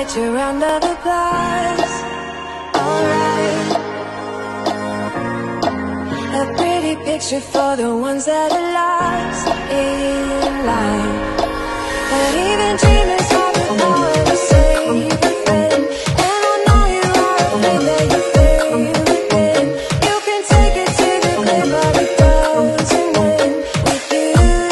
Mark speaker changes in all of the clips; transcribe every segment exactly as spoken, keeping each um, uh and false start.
Speaker 1: meet you round the bus. Alright, a pretty picture for the ones that are lost in life. But even dreaming's hard without a safe friend. And I know you are afraid that you fail again. You can take it to the grave, but it doesn't end with you.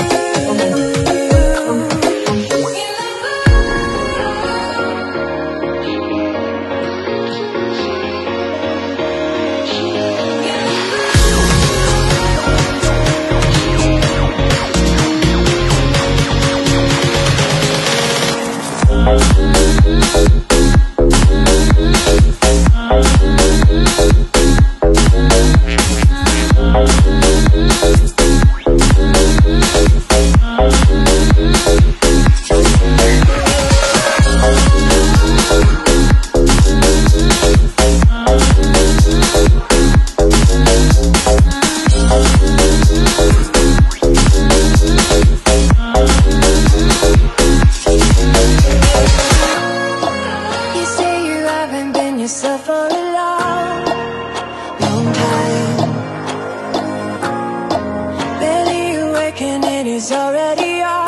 Speaker 1: Yourself for a long, long time. Barely awake and it is already on.